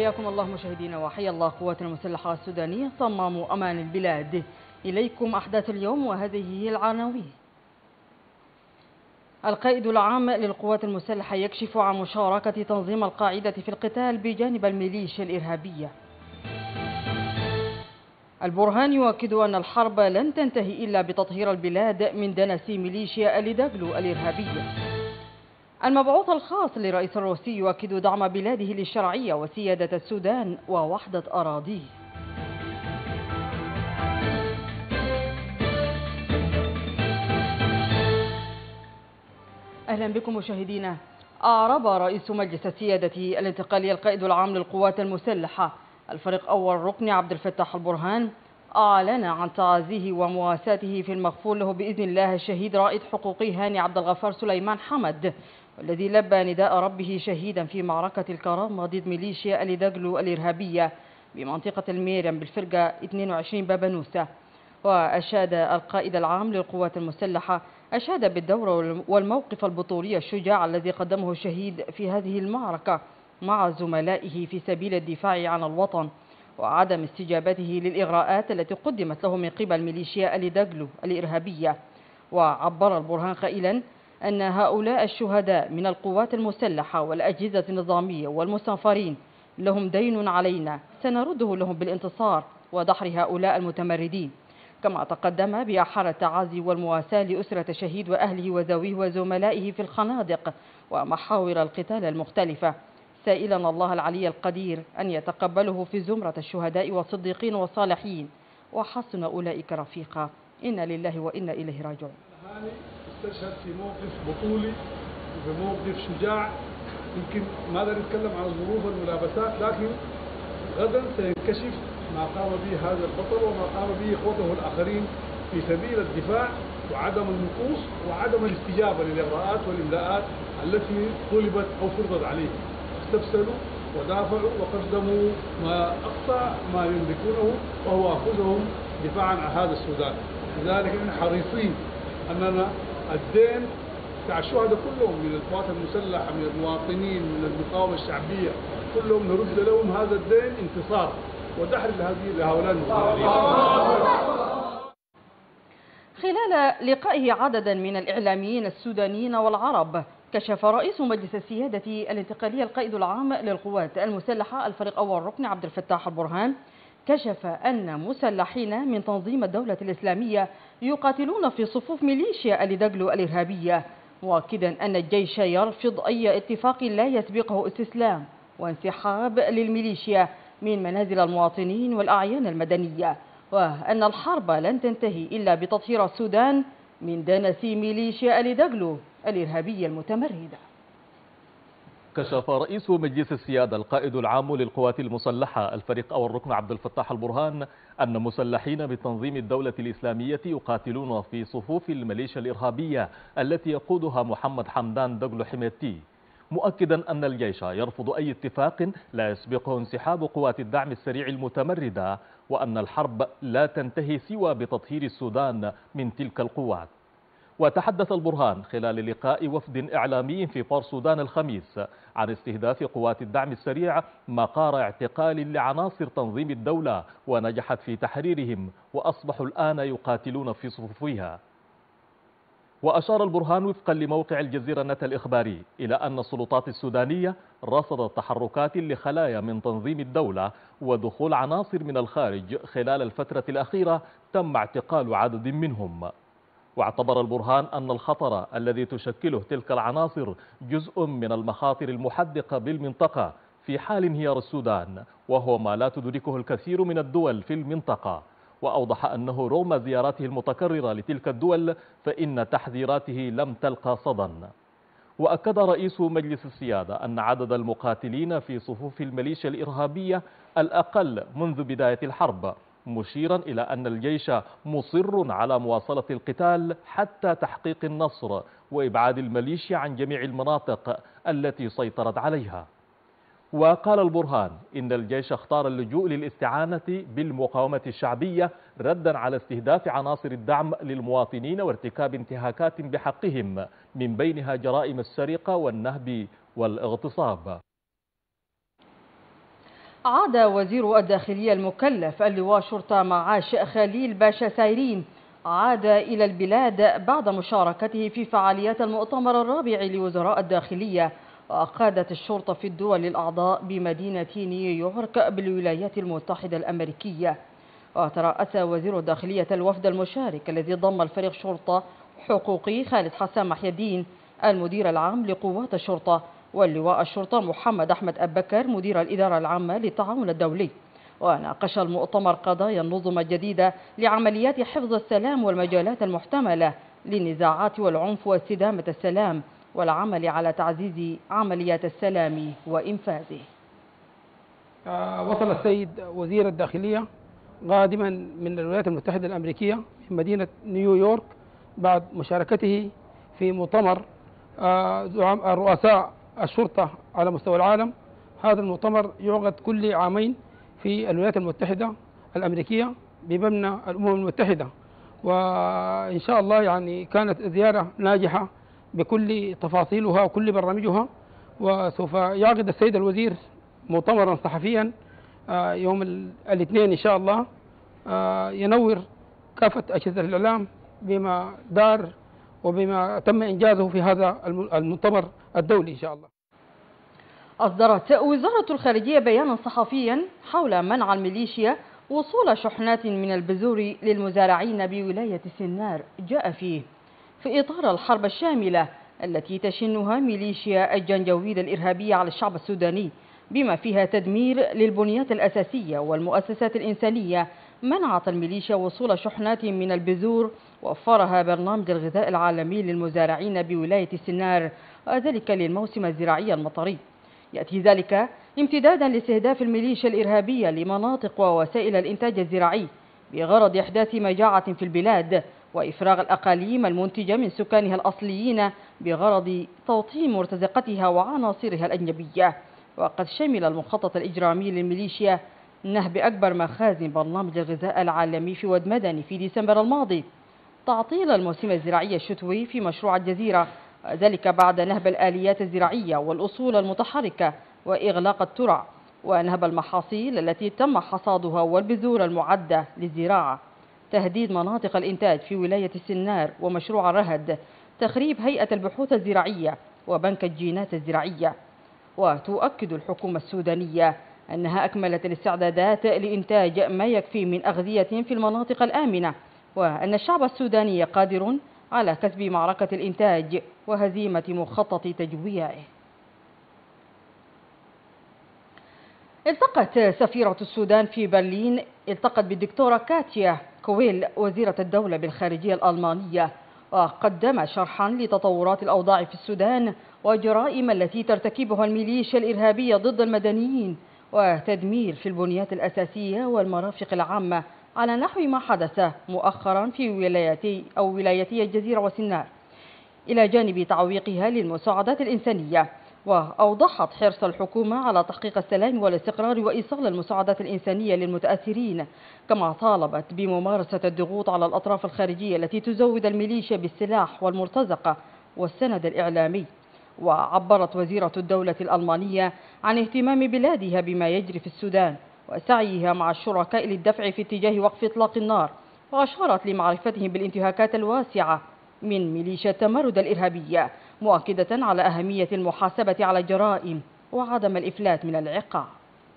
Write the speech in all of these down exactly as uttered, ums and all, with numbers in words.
حياكم الله مشاهدينا، وحيا الله قوات المسلحة السودانية صمام أمان البلاد. إليكم أحداث اليوم وهذه هي العناوين. القائد العام للقوات المسلحة يكشف عن مشاركة تنظيم القاعدة في القتال بجانب الميليشيا الإرهابية. البرهان يؤكد أن الحرب لن تنتهي إلا بتطهير البلاد من دنس ميليشيا الدغلو الإرهابية. المبعوث الخاص لرئيس الروسي يؤكد دعم بلاده للشرعية وسيادة السودان ووحدة أراضيه. أهلا بكم مشاهدينا. أعرب رئيس مجلس السيادة الانتقالي القائد العام للقوات المسلحة الفريق أول ركن عبد الفتاح البرهان أعلن عن تعازيه ومواساته في المغفور له بإذن الله الشهيد رائد حقوقي هاني عبد الغفار سليمان حمد، والذي لبى نداء ربه شهيدا في معركة الكرامة ضد ميليشيا الدغلو الإرهابية بمنطقة الميرم بالفرقة اثنين وعشرين بابانوسة. وأشاد القائد العام للقوات المسلحة أشاد بالدور والموقف البطولي الشجاع الذي قدمه الشهيد في هذه المعركة مع زملائه في سبيل الدفاع عن الوطن، وعدم استجابته للإغراءات التي قدمت له من قبل ميليشيا الدغلو الإرهابية. وعبر البرهان قائلا أن هؤلاء الشهداء من القوات المسلحة والأجهزة النظامية والمستنفرين لهم دين علينا سنرده لهم بالانتصار ودحر هؤلاء المتمردين. كما تقدم بأحر التعازي والمواساة لأسرة الشهيد وأهله وذويه وزملائه في الخنادق ومحاور القتال المختلفة، سائلا الله العلي القدير أن يتقبله في زمرة الشهداء والصديقين والصالحين وحسن أولئك رفيقا. إنا لله وإنا إليه راجعون. هاني استشهد في موقف بطولي وفي موقف شجاع. يمكن ما نقدر نتكلم عن الظروف والملابسات، لكن غدا سينكشف ما قام به هذا البطل وما قام به اخوته الاخرين في سبيل الدفاع وعدم النقوص وعدم الاستجابه للاغراءات والاملاءات التي طلبت او فرضت عليهم. استبسلوا ودافعوا وقدموا ما اقصى ما يملكونه وهو انفسهم دفاعا عن هذا السودان. لذلك نحن حريصين اننا الدين بتاع الشهداء كلهم من القوات المسلحه من المواطنين من المقاومه الشعبيه كلهم نرد لهم هذا الدين انتصار ودحر لهذه لهؤلاء المتمردين. خلال لقائه عددا من الإعلاميين السودانيين والعرب، كشف رئيس مجلس السيادة الانتقالية القائد العام للقوات المسلحة الفريق أول ركن عبد الفتاح البرهان كشف أن مسلحين من تنظيم الدولة الإسلامية يقاتلون في صفوف ميليشيا الدغلو الإرهابية، مؤكدا أن الجيش يرفض أي اتفاق لا يسبقه استسلام وانسحاب للميليشيا من منازل المواطنين والأعيان المدنية، وأن الحرب لن تنتهي إلا بتطهير السودان من دنس ميليشيا الدغلو الإرهابية المتمردة. كشف رئيس مجلس السيادة القائد العام للقوات المسلحة الفريق أول ركن عبد الفتاح البرهان أن مسلحين من تنظيم الدولة الإسلامية يقاتلون في صفوف الميليشيا الإرهابية التي يقودها محمد حمدان دغلو حميدتي، مؤكدا أن الجيش يرفض أي اتفاق لا يسبقه انسحاب قوات الدعم السريع المتمردة، وأن الحرب لا تنتهي سوى بتطهير السودان من تلك القوات. وتحدث البرهان خلال لقاء وفد إعلامي في بور سودان الخميس عن استهداف قوات الدعم السريع مقار اعتقال لعناصر تنظيم الدولة ونجحت في تحريرهم وأصبحوا الآن يقاتلون في صفوفها. وأشار البرهان وفقا لموقع الجزيرة نت الإخباري إلى أن السلطات السودانية رصدت تحركات لخلايا من تنظيم الدولة ودخول عناصر من الخارج خلال الفترة الأخيرة تم اعتقال عدد منهم. واعتبر البرهان أن الخطر الذي تشكله تلك العناصر جزء من المخاطر المحدقة بالمنطقة في حال انهيار السودان، وهو ما لا تدركه الكثير من الدول في المنطقة. وأوضح أنه رغم زياراته المتكررة لتلك الدول فإن تحذيراته لم تلقى صدى. وأكد رئيس مجلس السيادة أن عدد المقاتلين في صفوف الميليشيا الإرهابية الأقل منذ بداية الحرب، مشيرا إلى أن الجيش مصر على مواصلة القتال حتى تحقيق النصر وإبعاد الميليشيا عن جميع المناطق التي سيطرت عليها. وقال البرهان إن الجيش اختار اللجوء للاستعانة بالمقاومة الشعبية ردا على استهداف عناصر الدعم للمواطنين وارتكاب انتهاكات بحقهم من بينها جرائم السرقة والنهب والاغتصاب. عاد وزير الداخلية المكلف اللواء شرطة معاش خليل باشا سايرين عاد إلى البلاد بعد مشاركته في فعاليات المؤتمر الرابع لوزراء الداخلية وقادة الشرطة في الدول الأعضاء بمدينة نيويورك بالولايات المتحدة الأمريكية. وترأس وزير الداخلية الوفد المشارك الذي ضم الفريق شرطة حقوقي خالد حسان محي الدين المدير العام لقوات الشرطة واللواء الشرطة محمد أحمد أبكر مدير الإدارة العامة للتعاون الدولي. وناقش المؤتمر قضايا النظم الجديدة لعمليات حفظ السلام والمجالات المحتملة للنزاعات والعنف واستدامة السلام والعمل على تعزيز عمليات السلام وإنفاذه. وصل السيد وزير الداخلية قادما من الولايات المتحدة الأمريكية في مدينة نيويورك بعد مشاركته في مؤتمر رؤساء الشرطة على مستوى العالم. هذا المؤتمر يعقد كل عامين في الولايات المتحدة الأمريكية بمبنى الأمم المتحدة، وإن شاء الله يعني كانت زيارة ناجحة بكل تفاصيلها وكل برامجها. وسوف يعقد السيد الوزير مؤتمرا صحفيا يوم الاثنين إن شاء الله ينور كافة أجهزة الإعلام بما دار وبما تم إنجازه في هذا المؤتمر الدولي إن شاء الله. أصدرت وزارة الخارجية بيانا صحفيا حول منع الميليشيا وصول شحنات من البذور للمزارعين بولاية سنار جاء فيه في إطار الحرب الشاملة التي تشنها ميليشيا الجنجويد الإرهابية على الشعب السوداني بما فيها تدمير للبنيات الأساسية والمؤسسات الإنسانية. منعت الميليشيا وصول شحنات من البذور وفرها برنامج الغذاء العالمي للمزارعين بولاية سنار وذلك للموسم الزراعي المطري. يأتي ذلك امتدادا لاستهداف الميليشيا الإرهابية لمناطق ووسائل الإنتاج الزراعي بغرض إحداث مجاعة في البلاد وإفراغ الأقاليم المنتجة من سكانها الأصليين بغرض توطين مرتزقتها وعناصرها الأجنبية. وقد شمل المخطط الإجرامي للميليشيا نهب أكبر مخازن برنامج الغذاء العالمي في واد مدني في ديسمبر الماضي، تعطيل الموسم الزراعي الشتوي في مشروع الجزيرة، ذلك بعد نهب الآليات الزراعية والأصول المتحركة وإغلاق الترع ونهب المحاصيل التي تم حصادها والبذور المعدة للزراعة، تهديد مناطق الإنتاج في ولاية سنار ومشروع الرهد، تخريب هيئة البحوث الزراعية وبنك الجينات الزراعية. وتؤكد الحكومة السودانية أنها أكملت الاستعدادات لإنتاج ما يكفي من أغذية في المناطق الآمنة، وأن الشعب السوداني قادر على كسب معركة الإنتاج وهزيمة مخطط تجويعه. التقت سفيرة السودان في برلين التقت بالدكتورة كاتيا كويل وزيرة الدولة بالخارجية الألمانية وقدم شرحا لتطورات الأوضاع في السودان والجرائم التي ترتكبها الميليشيا الإرهابية ضد المدنيين وتدمير في البنيات الأساسية والمرافق العامة على نحو ما حدث مؤخرا في ولايتي أو ولايتي الجزيرة وسنار، إلى جانب تعويقها للمساعدات الإنسانية. وأوضحت حرص الحكومة على تحقيق السلام والاستقرار وإيصال المساعدات الإنسانية للمتأثرين، كما طالبت بممارسة الضغوط على الأطراف الخارجية التي تزود الميليشيا بالسلاح والمرتزقة والسند الإعلامي. وعبرت وزيرة الدولة الألمانية عن اهتمام بلادها بما يجري في السودان وسعيها مع الشركاء للدفع في اتجاه وقف إطلاق النار، وأشارت لمعرفتهم بالانتهاكات الواسعة من ميليشيا التمرد الإرهابية، مؤكدة على أهمية المحاسبة على الجرائم وعدم الإفلات من العقاب.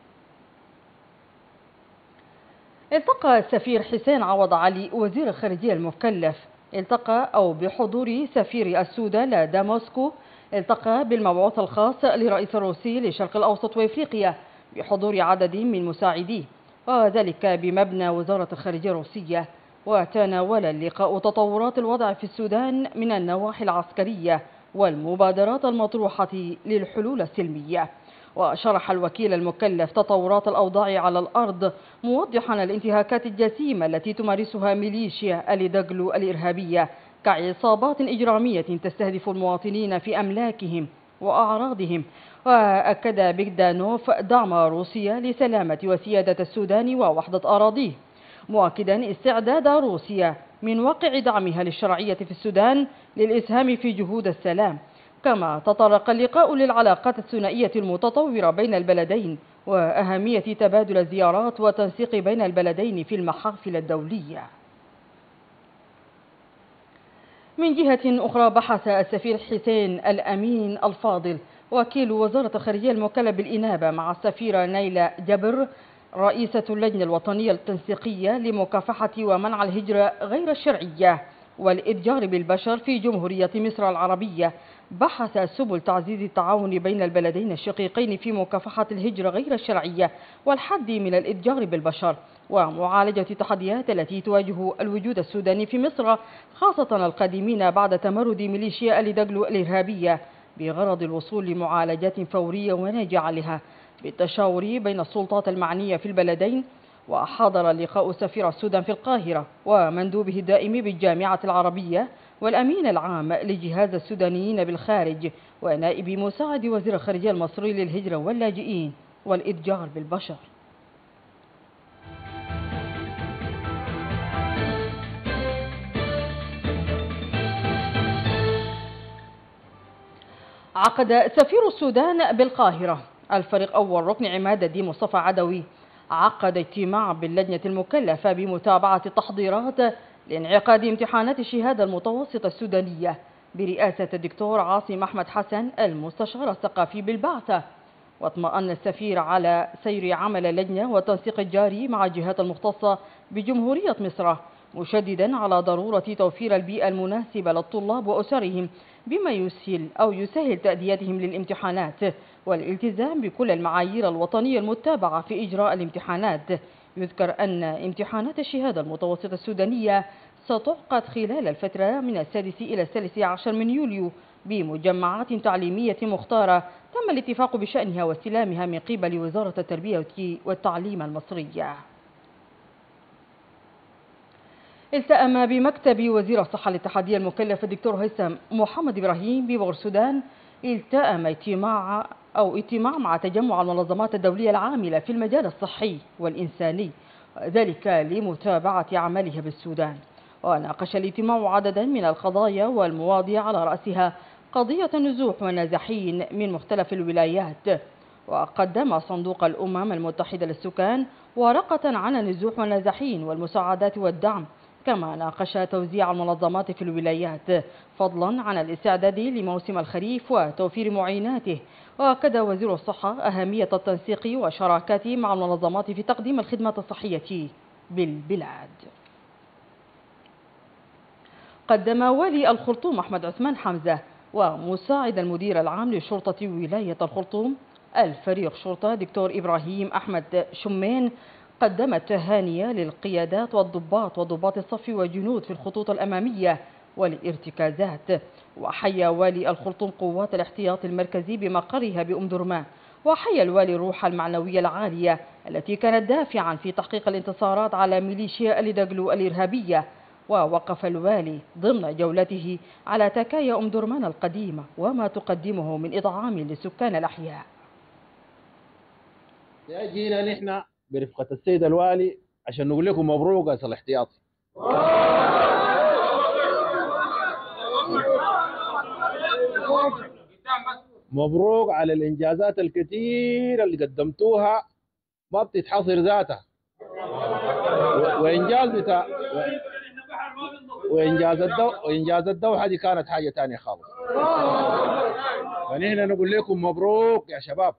التقى السفير حسين عوض علي وزير الخارجية المكلف التقى أو بحضور سفير السودان لدى موسكو التقى بالمبعوث الخاص لرئيس الروسي للشرق الأوسط وإفريقيا بحضور عدد من مساعديه، وذلك بمبنى وزارة الخارجية الروسية. وتناول اللقاء تطورات الوضع في السودان من النواحي العسكرية والمبادرات المطروحة للحلول السلمية. وشرح الوكيل المكلف تطورات الأوضاع على الأرض موضحا الانتهاكات الجسيمة التي تمارسها ميليشيا الدغلو الإرهابية كعصابات إجرامية تستهدف المواطنين في أملاكهم وأعراضهم. وأكد بيغدانوف دعم روسيا لسلامة وسيادة السودان ووحدة أراضيه، مؤكدا استعداد روسيا من واقع دعمها للشرعية في السودان للإسهام في جهود السلام. كما تطرق اللقاء للعلاقات الثنائية المتطورة بين البلدين وأهمية تبادل الزيارات والتنسيق بين البلدين في المحافل الدولية. من جهة أخرى، بحث السفير حسين الأمين الفاضل وكيل وزارة الخارجية الموكلة بالإنابة مع السفيرة نيلة جبر رئيسة اللجنة الوطنية التنسيقية لمكافحة ومنع الهجرة غير الشرعية والإتجار بالبشر في جمهورية مصر العربية، بحث سبل تعزيز التعاون بين البلدين الشقيقين في مكافحة الهجرة غير الشرعية والحد من الإتجار بالبشر ومعالجة التحديات التي تواجه الوجود السوداني في مصر، خاصة القادمين بعد تمرد ميليشيا الدغلو الإرهابية، بغرض الوصول لمعالجات فورية وناجعة لها بالتشاور بين السلطات المعنية في البلدين. وحضر اللقاء سفير السودان في القاهرة ومندوبه الدائم بالجامعة العربية والأمين العام لجهاز السودانيين بالخارج ونائب مساعد وزير الخارجية المصري للهجرة واللاجئين والإتجار بالبشر. عقد سفير السودان بالقاهرة الفريق أول ركن عماد الدين مصطفى عدوي عقد اجتماع باللجنة المكلفة بمتابعة التحضيرات لانعقاد امتحانات الشهادة المتوسطة السودانية برئاسة الدكتور عاصم أحمد حسن المستشار الثقافي بالبعثة. واطمأن السفير على سير عمل اللجنة والتنسيق الجاري مع الجهات المختصة بجمهورية مصر، مشددا على ضرورة توفير البيئة المناسبة للطلاب وأسرهم بما يسهل أو يسهل تأديتهم للامتحانات والالتزام بكل المعايير الوطنية المتبعة في إجراء الامتحانات. يذكر أن امتحانات الشهادة المتوسطة السودانية ستعقد خلال الفترة من السادس إلى الثالث عشر من يوليو بمجمعات تعليمية مختارة تم الاتفاق بشأنها واستلامها من قبل وزارة التربية والتعليم المصرية. التأم بمكتب وزير الصحة الاتحادية المكلف الدكتور هيثم محمد إبراهيم ببور السودان التأم اجتماع أو اجتماع مع تجمع المنظمات الدولية العاملة في المجال الصحي والإنساني، ذلك لمتابعة عملها بالسودان. وناقش الاجتماع عددا من القضايا والمواضيع على رأسها قضية النزوح والنازحين من مختلف الولايات. وقدم صندوق الأمم المتحدة للسكان ورقة عن النزوح والنازحين والمساعدات والدعم، كما ناقش توزيع المنظمات في الولايات فضلا عن الاستعداد لموسم الخريف وتوفير معيناته. وأكد وزير الصحة أهمية التنسيق والشراكة مع المنظمات في تقديم الخدمات الصحية بالبلاد. قدم والي الخرطوم أحمد عثمان حمزة ومساعد المدير العام لشرطة ولاية الخرطوم الفريق شرطة دكتور إبراهيم أحمد شمين قدم التهاني للقيادات والضباط وضباط الصف والجنود في الخطوط الأمامية والارتكازات. وحيا والي الخرطوم قوات الاحتياط المركزي بمقرها بأم درمان، وحيا الوالي الروح المعنوية العالية التي كانت دافعا في تحقيق الانتصارات على ميليشيا الدغلو الإرهابية. ووقف الوالي ضمن جولته على تكايا أم درمان القديمة وما تقدمه من إطعام لسكان الأحياء. جينا نحن برفقة السيد الوالي عشان نقول لكم مبروك يا الاحتياطي. مبروك على الإنجازات الكثيرة اللي قدمتوها ما بتتحصر ذاتها، وإنجاز بتاع وإنجاز الدو وإنجاز الدوحة دي كانت حاجة تانية خالص. فنحن نقول لكم مبروك يا شباب.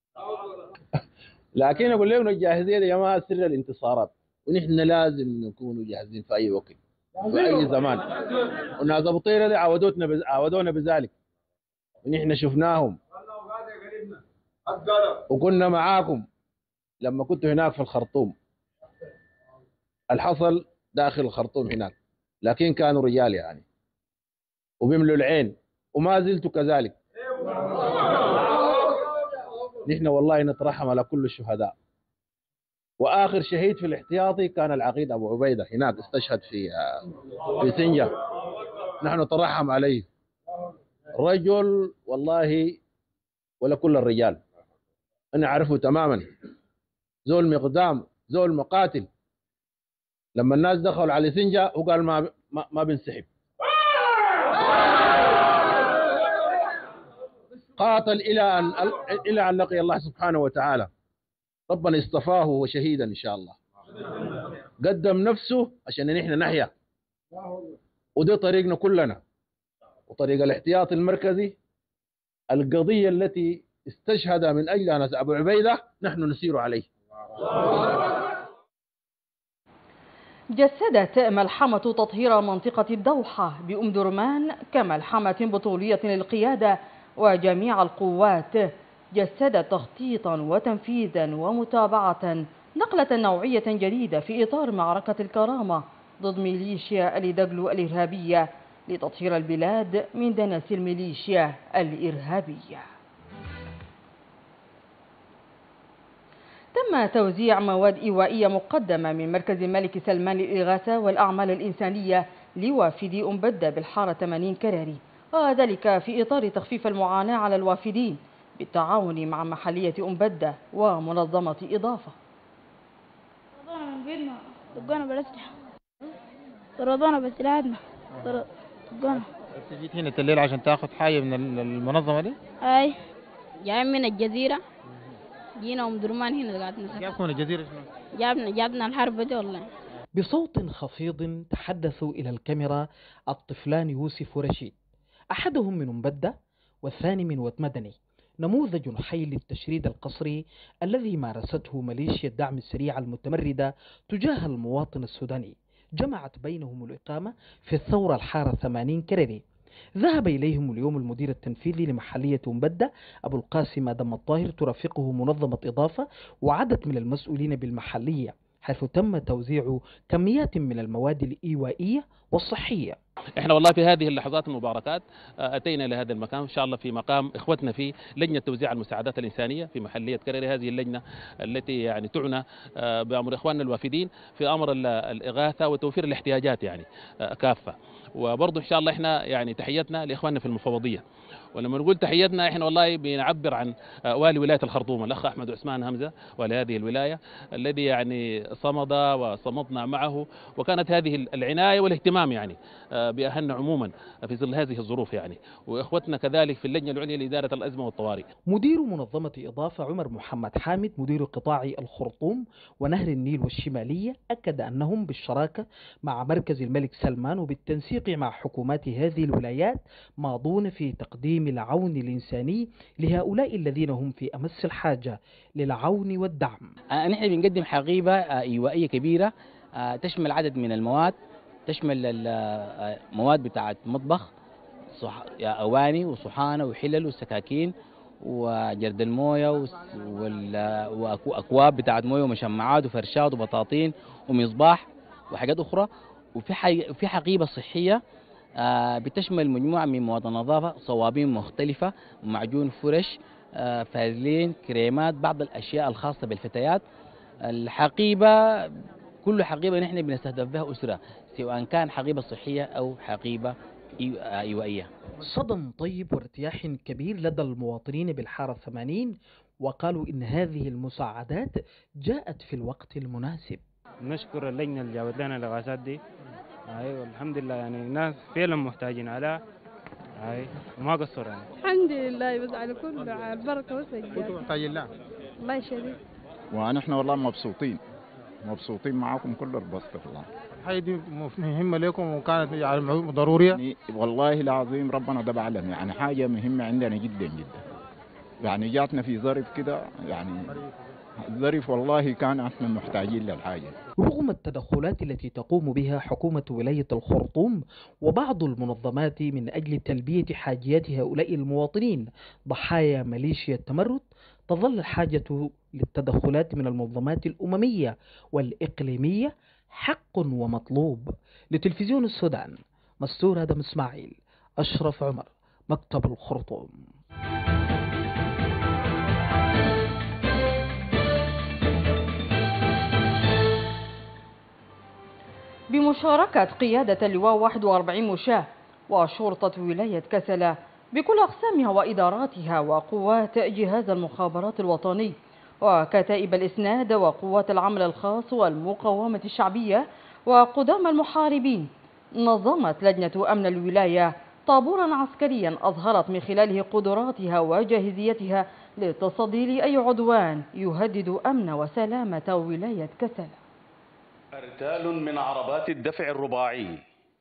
لكن أقول لكم الجاهزية يا جماعة سر الانتصارات، ونحن لازم نكون جاهزين في أي وقت في أي زمان. والناس أبو طيرة دي عودونا بز... عودونا بذلك، ونحن شفناهم وكنا معاكم لما كنتوا هناك في الخرطوم. الحصل داخل الخرطوم هناك، لكن كانوا رجال يعني وبيملوا العين، وما زلتوا كذلك. نحن والله نترحم على كل الشهداء. واخر شهيد في الاحتياطي كان العقيد ابو عبيده هناك استشهد في في سنجه، نحن نترحم عليه. رجل والله ولا كل الرجال، انا اعرفه تماما، زول مقدام، زول مقاتل. لما الناس دخلوا على سنجه وقال ما ما, ما بنسحب. قاتل إلى أن إلى أن لقي الله سبحانه وتعالى. ربنا اصطفاه وهو شهيدا إن شاء الله. قدم نفسه عشان نحن نحيا، وده طريقنا كلنا وطريق الاحتياط المركزي. القضية التي استشهد من أجلها أبو عبيدة نحن نسير عليه. جسدت ملحمة تطهير منطقة الدوحة بأم درمان كملحمة بطولية للقيادة وجميع القوات، جسدت تخطيطا وتنفيذا ومتابعة نقلة نوعية جديدة في إطار معركة الكرامة ضد ميليشيا الدجلو الإرهابية لتطهير البلاد من دنس الميليشيا الإرهابية. تم توزيع مواد إيوائية مقدمة من مركز الملك سلمان للإغاثة والأعمال الإنسانية لوافدي أم بدة بالحارة ثمانين كراري، وذلك في إطار تخفيف المعاناة على الوافدين بالتعاون مع محلية أم بدة ومنظمة إضافة. رضونا من بيتنا طقونا بالأسلحة، رضونا بسلاحنا طقونا. أنت جيت هنا الليل عشان تاخذ حاجة من المنظمة دي؟ أي جايين من الجزيرة، جينا أم درمان هنا قاعدين. جابكم من الجزيرة شنو؟ جابنا جابنا الحرب دي والله. بصوت خفيض تحدثوا إلى الكاميرا الطفلان يوسف ورشيد، أحدهم من مبدة والثاني من واد مدني، نموذج حي للتشريد القسري الذي مارسته ميليشيا الدعم السريع المتمردة تجاه المواطن السوداني، جمعت بينهم الإقامة في الثورة الحارة ثمانين كرري. ذهب إليهم اليوم المدير التنفيذي لمحلية مبدة أبو القاسم آدم الطاهر، ترافقه منظمة إضافة وعدد من المسؤولين بالمحلية، حيث تم توزيع كميات من المواد الإيوائية والصحية. احنا والله في هذه اللحظات المباركات اتينا الى هذا المكان ان شاء الله في مقام اخوتنا في لجنه توزيع المساعدات الانسانيه في محليه كرري، هذه اللجنه التي يعني تعنى بامر اخواننا الوافدين في امر الاغاثه وتوفير الاحتياجات يعني كافه. وبرضه ان شاء الله احنا يعني تحياتنا لاخواننا في المفوضيه، ولما نقول تحياتنا احنا والله بنعبر عن والي ولايه الخرطوم الاخ احمد عثمان همزه ولهذه الولايه الذي يعني صمد وصمدنا معه، وكانت هذه العنايه والاهتمام يعني باهلنا عموما في ظل هذه الظروف يعني، واخوتنا كذلك في اللجنه العليا لاداره الازمه والطوارئ. مدير منظمه اضافه عمر محمد حامد مدير قطاع الخرطوم ونهر النيل والشماليه اكد انهم بالشراكه مع مركز الملك سلمان وبالتنسيق مع حكومات هذه الولايات ماضون في تقديم العون الانساني لهؤلاء الذين هم في امس الحاجه للعون والدعم. نحن بنقدم حقيبه ايوائيه كبيره تشمل عدد من المواد، تشمل المواد بتاعت مطبخ، اواني وصحانه وحلل وسكاكين وجرد المويه واكواب بتاعت مويه ومشمعات وفرشات وبطاطين ومصباح وحاجات اخرى، وفي في حقيبه صحيه بتشمل مجموعه من مواد النظافه، صوابين مختلفه، معجون فرش، فازلين، كريمات، بعض الاشياء الخاصه بالفتيات. الحقيبه كل حقيبه نحن بنستهدف بها اسره، سواء كان حقيبه صحيه او حقيبه ايوائيه. صدى طيب وارتياح كبير لدى المواطنين بالحاره الثمانين، وقالوا ان هذه المساعدات جاءت في الوقت المناسب. نشكر اللجنه اللي جابت لنا الاغاثات دي، ايوه الحمد لله، يعني الناس فعلا محتاجين عليها، اي وما قصروا يعني. الحمد لله بس على كل على البركه والسجاد. كنتوا محتاجين لها؟ الله يشهدك. ونحن والله مبسوطين مبسوطين معاكم كل البسط والله. الحاجة دي مهمة لكم وكانت يعني ضرورية؟ يعني والله العظيم ربنا ده بعلم، يعني حاجة مهمة عندنا جدا جدا. يعني جاتنا في ظرف كده، يعني ظرف والله كان احنا محتاجين للحاجة. رغم التدخلات التي تقوم بها حكومة ولاية الخرطوم وبعض المنظمات من أجل تلبية حاجيات هؤلاء المواطنين ضحايا ميليشيا التمرد، تظل الحاجة للتدخلات من المنظمات الأممية والإقليمية حق ومطلوب. لتلفزيون السودان، مستور آدم إسماعيل، أشرف عمر، مكتب الخرطوم. بمشاركة قيادة اللواء واحد وأربعين مشاة وشرطة ولاية كسلة بكل أقسامها وإداراتها وقوات جهاز المخابرات الوطني وكتائب الإسناد وقوات العمل الخاص والمقاومة الشعبية وقدام المحاربين، نظمت لجنة أمن الولاية طابورا عسكريا أظهرت من خلاله قدراتها وجاهزيتها للتصدي لأي عدوان يهدد أمن وسلامة ولاية كسلا. أرتال من عربات الدفع الرباعي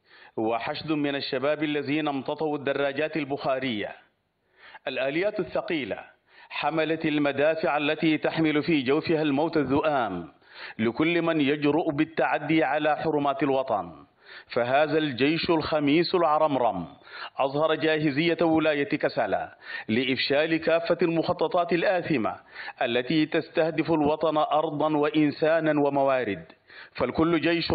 وحشد من الشباب الذين امتطوا الدراجات البخارية. الآليات الثقيلة حملت المدافع التي تحمل في جوفها الموت الذؤام لكل من يجرؤ بالتعدي على حرمات الوطن. فهذا الجيش الخميس العرمرم أظهر جاهزية ولاية كسلا لإفشال كافة المخططات الآثمة التي تستهدف الوطن أرضا وإنسانا وموارد. فالكل جيش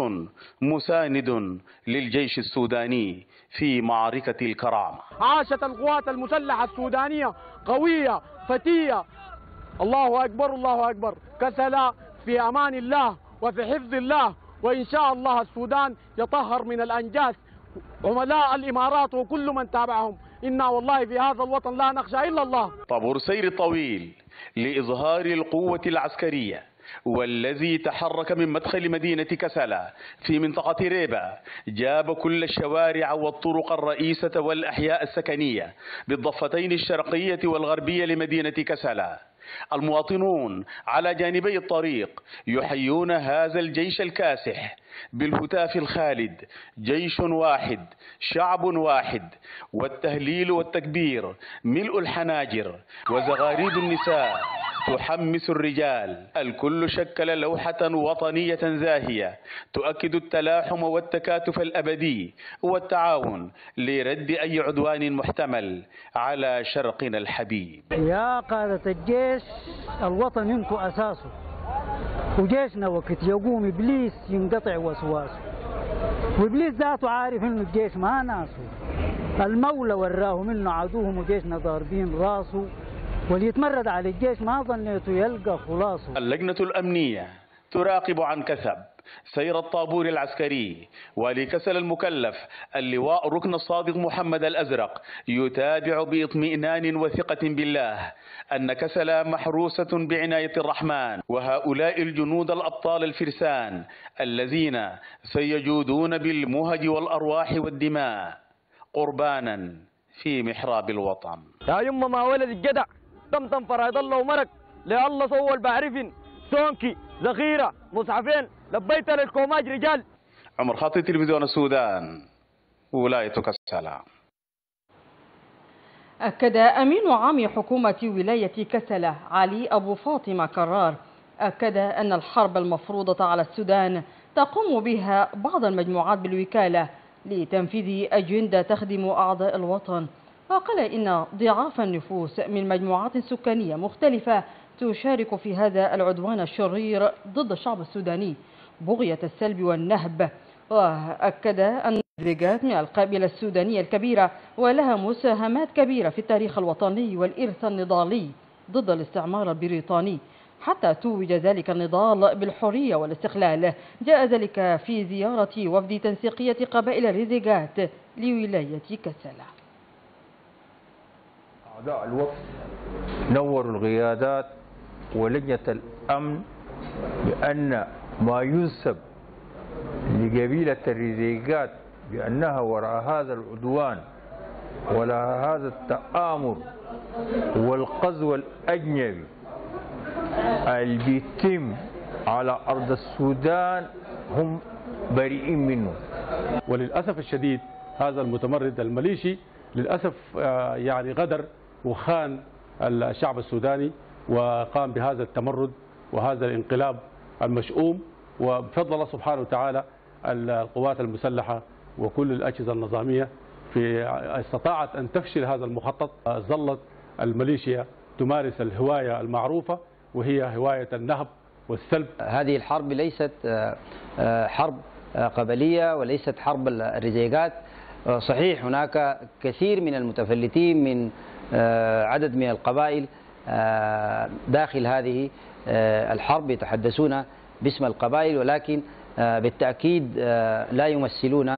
مساند للجيش السوداني في معركة الكرامة. عاشت القوات المسلحة السودانية قوية فتية. الله أكبر الله أكبر. كسلا في أمان الله وفي حفظ الله، وإن شاء الله السودان يطهر من الأنجاس. عملاء الإمارات وكل من تابعهم، إنا والله في هذا الوطن لا نخشى إلا الله. طابور سير طويل لإظهار القوة العسكرية والذي تحرك من مدخل مدينة كسلا في منطقة ريبا جاب كل الشوارع والطرق الرئيسة والأحياء السكنية بالضفتين الشرقية والغربية لمدينة كسلا. المواطنون على جانبي الطريق يحيون هذا الجيش الكاسح بالهتاف الخالد: جيش واحد شعب واحد. والتهليل والتكبير ملء الحناجر وزغاريد النساء تحمس الرجال. الكل شكل لوحة وطنية زاهية تؤكد التلاحم والتكاتف الأبدي والتعاون لرد أي عدوان محتمل على شرقنا الحبيب. يا قادة الجيش، الوطن انتو أساسه، وجيشنا وقت يقوم إبليس ينقطع وسواسه، وإبليس ذاته عارف إنه الجيش ما ناسه. المولى وراه منه عدوهم وجيشنا ضاربين راسه، واللي يتمرد على الجيش ما ظنيته يلقى خلاصه. اللجنة الأمنية تراقب عن كثب سير الطابور العسكري، ولكسل المكلف اللواء الركن الصادق محمد الأزرق يتابع باطمئنان وثقة بالله أن كسلا محروسة بعناية الرحمن، وهؤلاء الجنود الأبطال الفرسان الذين سيجودون بالمهج والأرواح والدماء قربانا في محراب الوطن. يا يما ما ولد الجدع طمطم فراد الله ومرق لله صول بعرفن سونكي ذخيرة مصحفين لبيت للكوماج رجال. عمر خاطي، تلفزيون السودان، ولاية كسلا. أكد أمين عام حكومة ولاية كسلا علي أبو فاطمة كرار أكد أن الحرب المفروضة على السودان تقوم بها بعض المجموعات بالوكالة لتنفيذ أجندة تخدم أعضاء الوطن. وقال إن ضعاف النفوس من مجموعات سكانية مختلفة تشارك في هذا العدوان الشرير ضد الشعب السوداني بغية السلب والنهب. وأكد أن الريغات من القبيلة السودانية الكبيرة ولها مساهمات كبيرة في التاريخ الوطني والإرث النضالي ضد الاستعمار البريطاني حتى توج ذلك النضال بالحرية والاستقلال. جاء ذلك في زيارة وفد تنسيقية قبائل الريغات لولاية كسلا. أعضاء الوفد نوروا القيادات ولجنة الأمن بأن ما ينسب لقبيلة الريغات بأنها وراء هذا العدوان ولا هذا التآمر والغزو الأجنبي اللي بيتم على أرض السودان هم بريئين منه. وللأسف الشديد هذا المتمرد الميليشي للأسف يعني غدر وخان الشعب السوداني وقام بهذا التمرد وهذا الانقلاب المشؤوم. وبفضل الله سبحانه وتعالى القوات المسلحة وكل الأجهزة النظامية في استطاعت أن تفشل هذا المخطط. ظلت الميليشيا تمارس الهواية المعروفة وهي هواية النهب والسلب. هذه الحرب ليست حرب قبلية وليست حرب الريغات. صحيح هناك كثير من المتفلتين من عدد من القبائل داخل هذه الحرب يتحدثون باسم القبائل، ولكن بالتأكيد لا يمثلون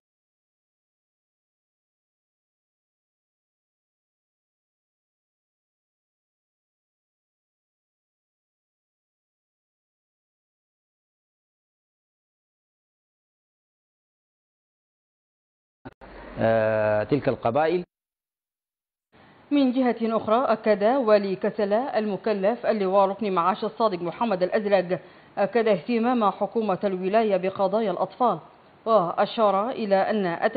تلك القبائل. من جهة أخرى أكد والي كسلا المكلف اللواء ركن معاش الصادق محمد الأزرق أكد اهتمام حكومة الولاية بقضايا الأطفال، وأشار إلى أن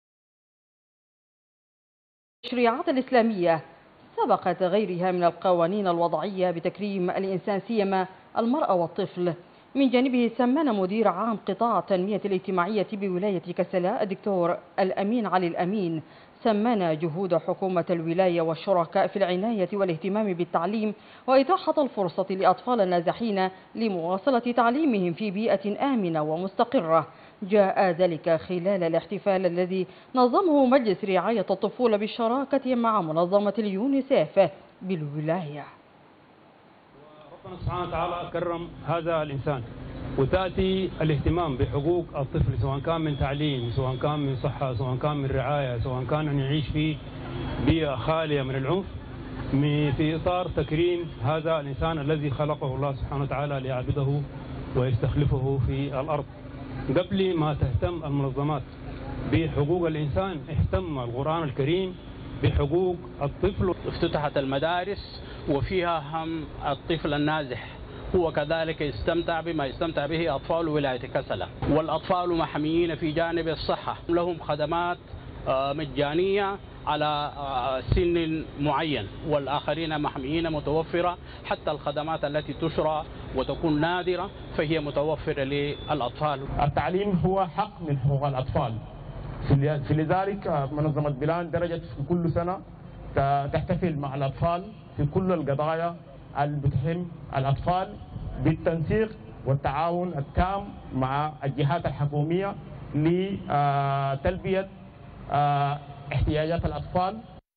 التشريعات الإسلامية سبقت غيرها من القوانين الوضعية بتكريم الإنسان سيما المرأة والطفل. من جانبه سمن مدير عام قطاع التنمية الاجتماعية بولاية كسلا الدكتور الأمين علي الأمين سمن جهود حكومة الولاية والشركاء في العناية والاهتمام بالتعليم وإتاحة الفرصة لأطفال النازحين لمواصلة تعليمهم في بيئة آمنة ومستقرة. جاء ذلك خلال الاحتفال الذي نظمه مجلس رعاية الطفولة بالشراكة مع منظمة اليونيسيف بالولاية. ربنا سبحانه وتعالى كرم هذا الإنسان، وتأتي الاهتمام بحقوق الطفل سواء كان من تعليم، سواء كان من صحة، سواء كان من رعاية، سواء كان أن يعيش في بيئة خالية من العنف، في إطار تكريم هذا الإنسان الذي خلقه الله سبحانه وتعالى ليعبده ويستخلفه في الأرض. قبل ما تهتم المنظمات بحقوق الإنسان اهتم القرآن الكريم بحقوق الطفل. افتتحت المدارس وفيها هم الطفل النازح، هو كذلك يستمتع بما يستمتع به أطفال ولاية كسلا، والأطفال محميين في جانب الصحة، لهم خدمات مجانية على سن معين، والآخرين محميين متوفرة، حتى الخدمات التي تشرى وتكون نادرة فهي متوفرة للأطفال. التعليم هو حق من حقوق الأطفال، في لذلك منظمة بلان درجت في كل سنة تحتفل مع الأطفال في كل القضايا اللي بتهم الأطفال بالتنسيق والتعاون التام مع الجهات الحكومية لتلبية احتياجات الأطفال.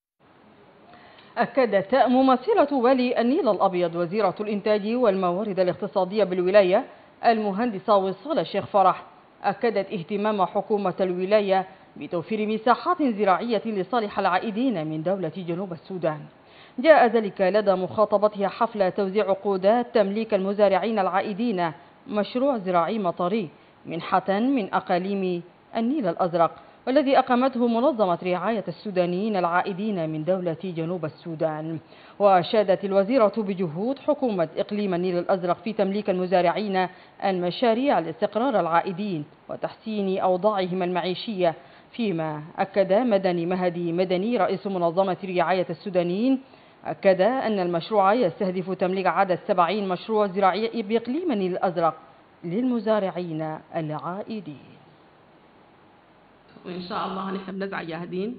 أكدت ممثلة والي النيل الأبيض وزيرة الإنتاج والموارد الاقتصادية بالولاية المهندسة وصال الشيخ فرح أكدت اهتمام حكومة الولاية بتوفير مساحات زراعية لصالح العائدين من دولة جنوب السودان. جاء ذلك لدى مخاطبتها حفل توزيع عقودات تمليك المزارعين العائدين مشروع زراعي مطري منحة من أقاليم النيل الأزرق، والذي أقامته منظمة رعاية السودانيين العائدين من دولة جنوب السودان. وأشادت الوزيرة بجهود حكومة إقليم النيل الأزرق في تمليك المزارعين المشاريع لاستقرار العائدين وتحسين أوضاعهم المعيشية، فيما أكد مدني مهدي مدني رئيس منظمة رعاية السودانيين أكد أن المشروع يستهدف تمليك عدد سبعين مشروع زراعي بإقليم النيل الأزرق للمزارعين العائدين. وإن شاء الله نحن بنسعى جاهدين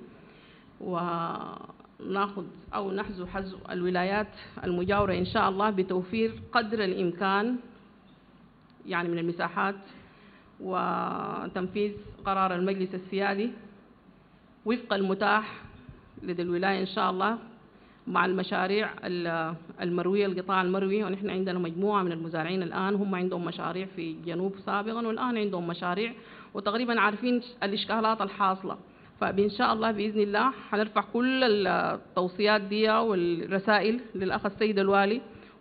وناخذ أو نحذو حذو الولايات المجاورة إن شاء الله بتوفير قدر الإمكان يعني من المساحات وتنفيذ قرار المجلس السيادي وفق المتاح لدى الولاية إن شاء الله مع المشاريع المروية، القطاع المروي. ونحن عندنا مجموعة من المزارعين الآن هم عندهم مشاريع في الجنوب سابقا والآن عندهم مشاريع وتقريبا عارفين الإشكالات الحاصلة، فإن شاء الله بإذن الله حنرفع كل التوصيات دي والرسائل للأخ السيد الوالي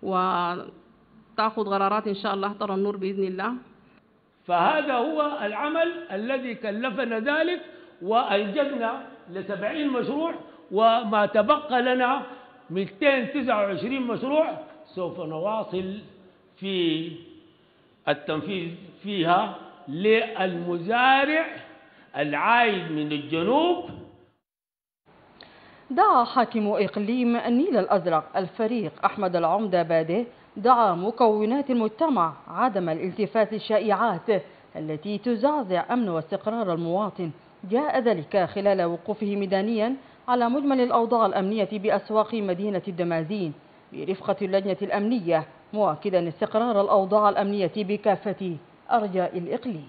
وتأخذ قرارات إن شاء الله ترى النور بإذن الله. فهذا هو العمل الذي كلفنا ذلك، وأنجزنا لسبعين مشروع وما تبقى لنا مئتين وتسعة وعشرين مشروع سوف نواصل في التنفيذ فيها للمزارع العائد من الجنوب. دعا حاكم إقليم النيل الأزرق الفريق أحمد العمدة بادي دعا مكونات المجتمع عدم الالتفات للشائعات التي تزعزع أمن واستقرار المواطن. جاء ذلك خلال وقوفه ميدانيا على مجمل الأوضاع الأمنية بأسواق مدينة الدمازين برفقة اللجنة الأمنية، مؤكدا استقرار الأوضاع الأمنية بكافة أرجاء الإقليم.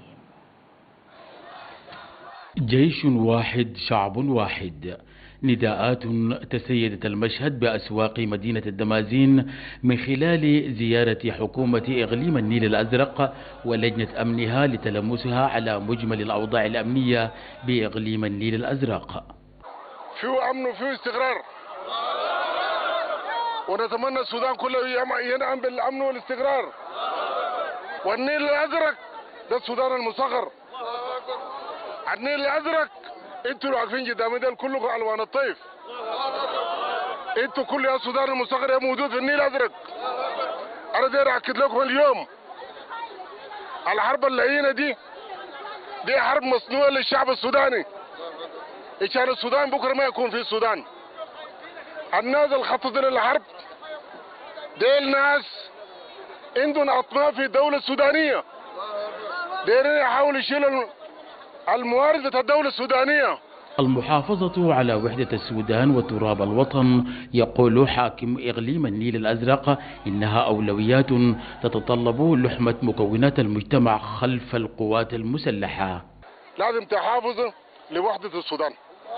جيش واحد شعب واحد، نداءات تسيدت المشهد بأسواق مدينة الدمازين من خلال زيارة حكومة إقليم النيل الأزرق ولجنة أمنها لتلمسها على مجمل الأوضاع الأمنية بإقليم النيل الأزرق. فيه أمن وفيه استقرار، ونتمنى السودان كله ينعم بالأمن والاستقرار، والنيل الأزرق ده السودان المصغر. النيل الأزرق انتوا اللي واقفين قدامي دول كلكم الوان الطيف. انتوا كل يا السودان المصغر يا موجود في النيل الازرق. انا داير اكد لكم اليوم الحرب اللعينه دي دي حرب مصنوعه للشعب السوداني عشان السودان بكره ما يكون في السودان. الناس اللي خططوا للحرب ديل ناس عندهم اطماع في الدوله السودانيه، دايرين يحاولوا يشيلوا الموارد بتاع الدوله السودانيه. المحافظة على وحدة السودان وتراب الوطن. يقول حاكم إقليم النيل الأزرق إنها أولويات تتطلب لحمة مكونات المجتمع خلف القوات المسلحة. لازم تحافظوا لوحدة السودان.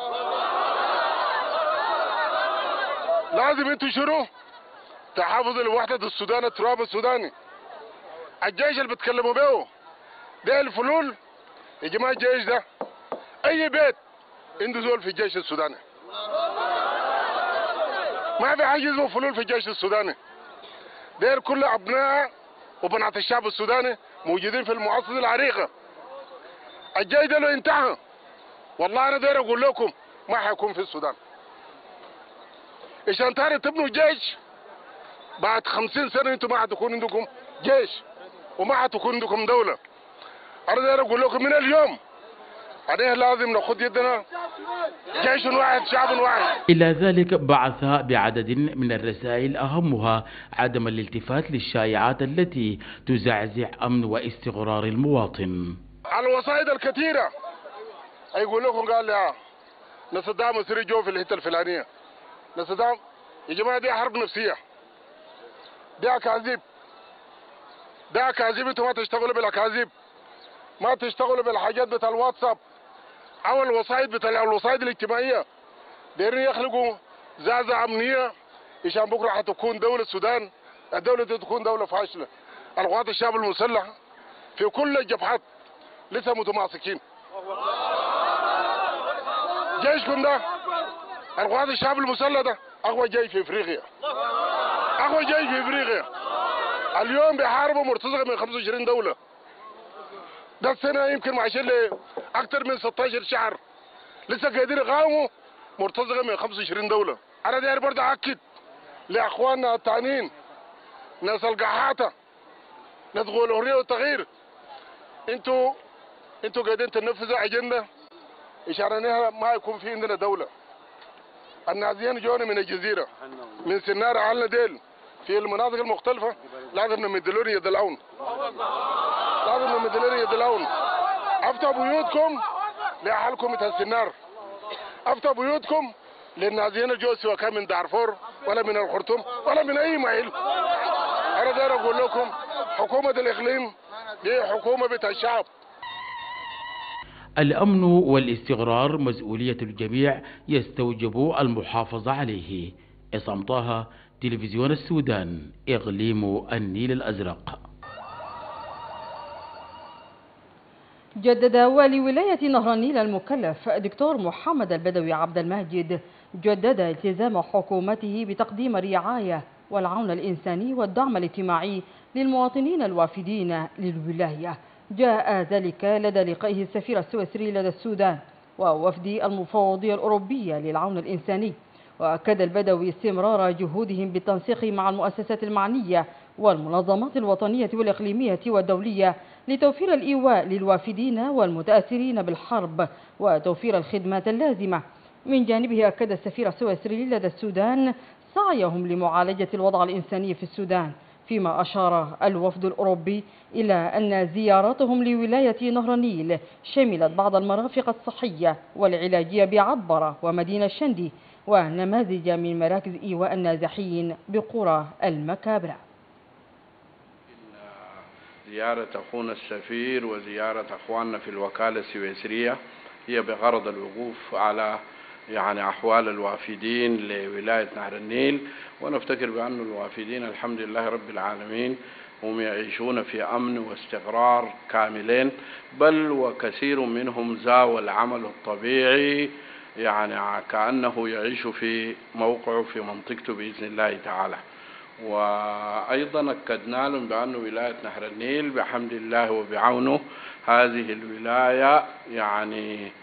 لازم انتوا شنو؟ تحافظوا لوحدة السودان، التراب السوداني. الجيش اللي بتكلموا به ده الفلول يا جماعة، الجيش ده أي بيت عنده زول في الجيش السوداني. ما في حاجة اسمه فلول في الجيش السوداني. دير كل أبناء وبنات الشعب السوداني موجودين في المؤسسة العريقة. الجيش ده لو انتهى والله أنا داير أقول لكم ما حيكون في السودان. عشان تاني تبنوا الجيش بعد خمسين سنة انتم ما حتكون عندكم جيش وما حتكون عندكم دولة. أنا داير أقول لكم من اليوم عليه لازم ناخذ يدنا جيش واحد شعب واحد. إلى ذلك بعث بعدد من الرسائل أهمها عدم الالتفات للشائعات التي تزعزع أمن واستقرار المواطن. الوسائد الكثيرة يقول لكم قال يا نصدام يصير جو في الحتة الفلانية. نصدام يا جماعة دي حرب نفسية، دي أكاذيب، دي أكاذيب. انتم ما تشتغلوا بالأكاذيب، ما تشتغلوا بالحاجات بتاع الواتساب او الوسائد بتاع الوسائد الاجتماعيه. دايرين يخلقوا زعزعه امنيه عشان بكره حتكون دوله السودان الدوله دي تكون دوله فاشله. القوات الشعب المسلح في كل الجبهات لسه متماسكين. جيشكم ده القوات الشعب المسلح ده اقوى جيش في افريقيا، اقوى جيش في افريقيا. اليوم بيحاربوا مرتزقه من خمسة وعشرين دوله. ده السنة يمكن معيشين لأكثر من ستة عشر شهر لسه قاعدين يقاوموا مرتزقة من خمسة وعشرين دولة. أنا داير برضه أأكد لأخواننا التانيين ناس القحاطة ناس غول الحرية والتغيير، أنتوا أنتوا قاعدين تنفذوا أجندة عشان ما يكون في عندنا دولة. النازيين جوني من الجزيرة من سنارة على ديل في المناطق المختلفة، لازم نمد لهم يد العون، لازم نمد لهم يد العون. افتحوا بيوتكم لأهلكم بتاع السنار، افتحوا بيوتكم للنازيين الجو سواء كان من دارفور ولا من الخرطوم ولا من أي محل. أنا داير أقول لكم حكومة الإقليم دي حكومة بتاع الشعب. الأمن والاستقرار مسؤولية الجميع يستوجب المحافظة عليه. عصام طه، تلفزيون السودان، إقليم النيل الأزرق. جدد والي ولاية نهر النيل المكلف دكتور محمد البدوي عبد الماجد جدد التزام حكومته بتقديم الرعاية والعون الإنساني والدعم الاجتماعي للمواطنين الوافدين للولاية. جاء ذلك لدى لقائه السفير السويسري لدى السودان ووفد المفوضية الأوروبية للعون الإنساني. وأكد البدوي استمرار جهودهم بالتنسيق مع المؤسسات المعنية والمنظمات الوطنية والإقليمية والدولية لتوفير الإيواء للوافدين والمتأثرين بالحرب وتوفير الخدمات اللازمة. من جانبه أكد السفير السويسري لدى السودان سعيهم لمعالجة الوضع الإنساني في السودان، فيما أشار الوفد الأوروبي إلى أن زياراتهم لولاية نهر النيل شملت بعض المرافق الصحية والعلاجية بعطبرة ومدينة الشندي ونماذج من مراكز إيواء النازحين بقرى المكابرة. زيارة أخونا السفير وزيارة أخواننا في الوكالة السويسرية هي بغرض الوقوف على يعني أحوال الوافدين لولاية نهر النيل، ونفتكر بأن الوافدين الحمد لله رب العالمين هم يعيشون في أمن واستقرار كاملين، بل وكثير منهم زاوى العمل الطبيعي يعني كأنه يعيش في موقعه في منطقته بإذن الله تعالى. وأيضا أكدنا لهم بأن ولاية نهر النيل بحمد الله وبعونه هذه الولاية يعني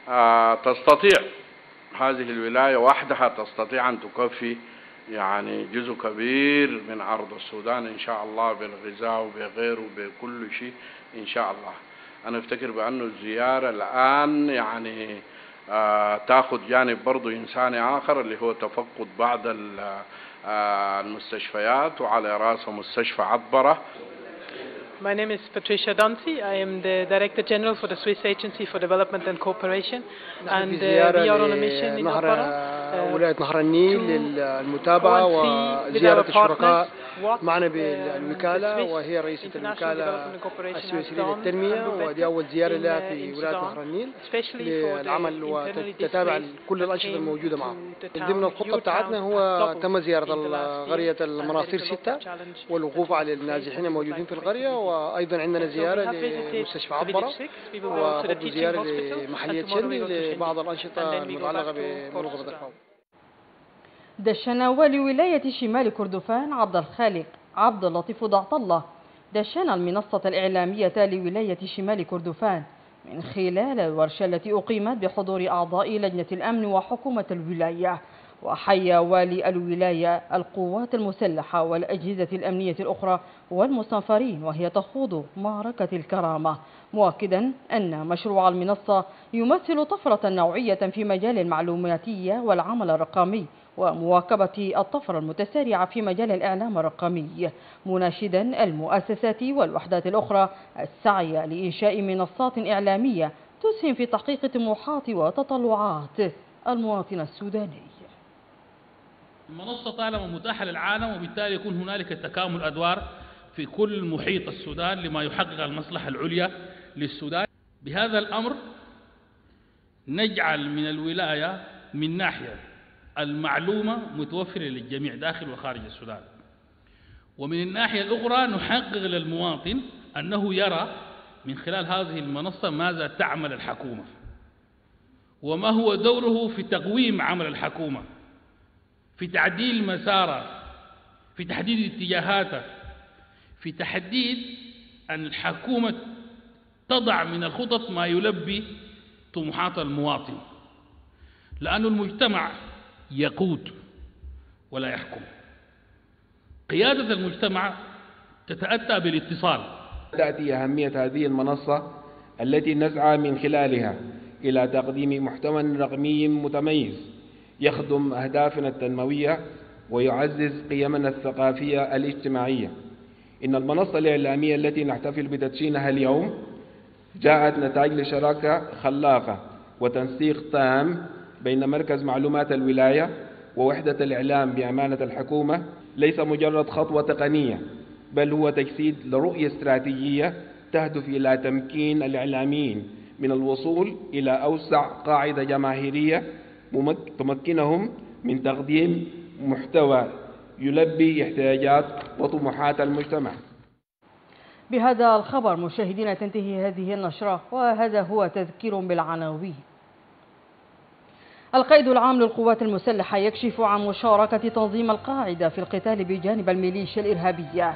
تستطيع هذه الولاية وحدها تستطيع أن تكفي يعني جزء كبير من أرض السودان إن شاء الله، بالغذاء وبغيره وبكل شيء إن شاء الله. أنا أفتكر بأنه الزيارة الآن يعني آه تأخذ جانب برضو إنساني آخر اللي هو تفقد بعض آه المستشفيات، وعلى رأسه مستشفى عطبرة. My name is Patricia Danzi. I am the Director General for the Swiss Agency for Development and Cooperation, and uh, we are on a mission in Atbara. ولاية نهر النيل للمتابعة وزيارة الشركاء معنا بالوكالة، وهي رئيسة الوكالة السويسرية للتنمية، ودي أول زيارة لها في ولاية نهر النيل للعمل وتتابع كل الأنشطة الموجودة معه. ضمن الخطة بتاعتنا هو تم زيارة قرية المناصير ستة والوقوف على النازحين الموجودين في القرية، وأيضا عندنا زيارة لمستشفى عطبرة، وبرضه زيارة لمحلية شن لبعض الأنشطة المتعلقة بمنظمة الفاو. دشن والي ولاية شمال كردفان عبد الخالق عبد اللطيف ضعط الله دشن المنصة الإعلامية لولاية شمال كردفان من خلال الورشة التي أقيمت بحضور أعضاء لجنة الأمن وحكومة الولاية. وحيا والي الولاية القوات المسلحة والأجهزة الأمنية الأخرى والمستنفرين وهي تخوض معركة الكرامة، مؤكدا أن مشروع المنصة يمثل طفرة نوعية في مجال المعلوماتية والعمل الرقمي ومواكبة الطفرة المتسارعة في مجال الإعلام الرقمي، مناشدا المؤسسات والوحدات الأخرى السعي لإنشاء منصات إعلامية تسهم في تحقيق طموحات وتطلعات المواطن السوداني. المنصة طالما متاحة للعالم، وبالتالي يكون هنالك تكامل أدوار في كل محيط السودان لما يحقق المصلحة العليا للسودان. بهذا الأمر نجعل من الولاية من ناحية المعلومة متوفرة للجميع داخل وخارج السودان، ومن الناحية الأخرى نحقق للمواطن أنه يرى من خلال هذه المنصة ماذا تعمل الحكومة وما هو دوره في تقويم عمل الحكومة، في تعديل مساره، في تحديد اتجاهاته، في تحديد أن الحكومة تضع من الخطط ما يلبي طموحات المواطن، لأن المجتمع يقود ولا يحكم. قيادة المجتمع تتأتى بالاتصال. تأتي أهمية هذه المنصة التي نسعى من خلالها إلى تقديم محتوى رقمي متميز يخدم أهدافنا التنموية ويعزز قيمنا الثقافية الاجتماعية. إن المنصة الإعلامية التي نحتفل بتدشينها اليوم جاءت نتاج لشراكة خلاقة وتنسيق تام بين مركز معلومات الولاية ووحدة الإعلام بأمانة الحكومة. ليس مجرد خطوة تقنية، بل هو تجسيد لرؤية استراتيجية تهدف إلى تمكين الإعلاميين من الوصول إلى أوسع قاعدة جماهيرية تمكنهم من تقديم محتوى يلبي احتياجات وطموحات المجتمع. بهذا الخبر مشاهدينا تنتهي هذه النشرة، وهذا هو تذكير بالعناوين. القائد العام للقوات المسلحة يكشف عن مشاركة تنظيم القاعدة في القتال بجانب الميليشيا الإرهابية.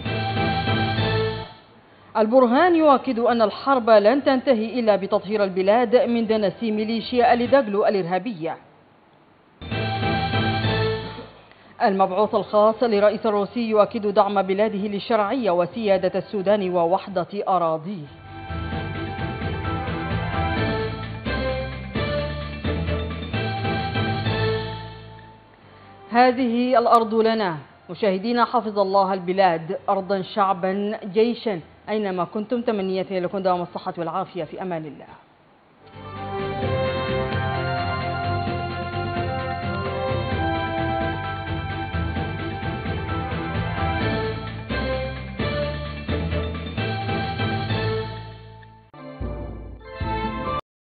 البرهان يؤكد أن الحرب لن تنتهي إلا بتطهير البلاد من دنس ميليشيا الدغلو الإرهابية. المبعوث الخاص لرئيس الروسي يؤكد دعم بلاده للشرعية وسيادة السودان ووحدة أراضيه. هذه الأرض لنا. مشاهدينا، حفظ الله البلاد أرضا شعبا جيشا، أينما كنتم تمنياتي لكم دوام الصحة والعافية. في أمان الله.